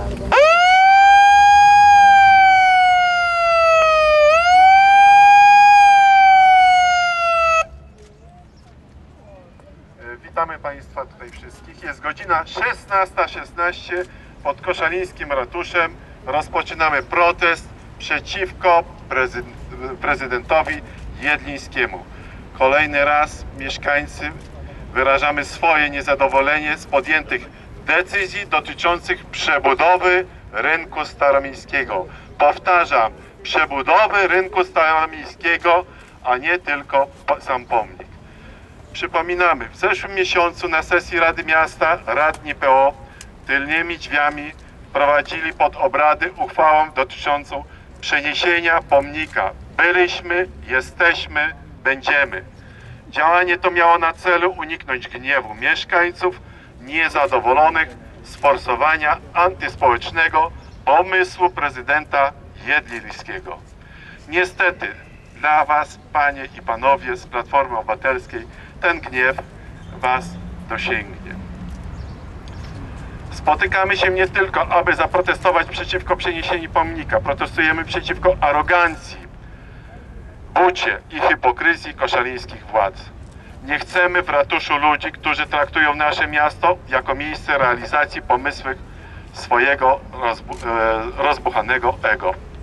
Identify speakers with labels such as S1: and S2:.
S1: Witamy Państwa tutaj wszystkich. Jest godzina 16:16 pod Koszalińskim ratuszem. Rozpoczynamy protest przeciwko prezydentowi Jedlińskiemu. Kolejny raz mieszkańcy wyrażamy swoje niezadowolenie z podjętych decyzji dotyczących przebudowy rynku staromiejskiego. Powtarzam, przebudowy rynku staromiejskiego, a nie tylko sam pomnik. Przypominamy, w zeszłym miesiącu na sesji Rady Miasta radni PO tylnymi drzwiami wprowadzili pod obrady uchwałę dotyczącą przeniesienia pomnika. Byliśmy, jesteśmy, będziemy. Działanie to miało na celu uniknąć gniewu mieszkańców niezadowolonych z forsowania antyspołecznego pomysłu prezydenta Jedlińskiego. Niestety dla Was, panie i panowie z Platformy Obywatelskiej, ten gniew Was dosięgnie. Spotykamy się nie tylko, aby zaprotestować przeciwko przeniesieniu pomnika. Protestujemy przeciwko arogancji, bucie i hipokryzji koszalińskich władz. Nie chcemy w ratuszu ludzi, którzy traktują nasze miasto jako miejsce realizacji pomysłów swojego rozbuchanego ego.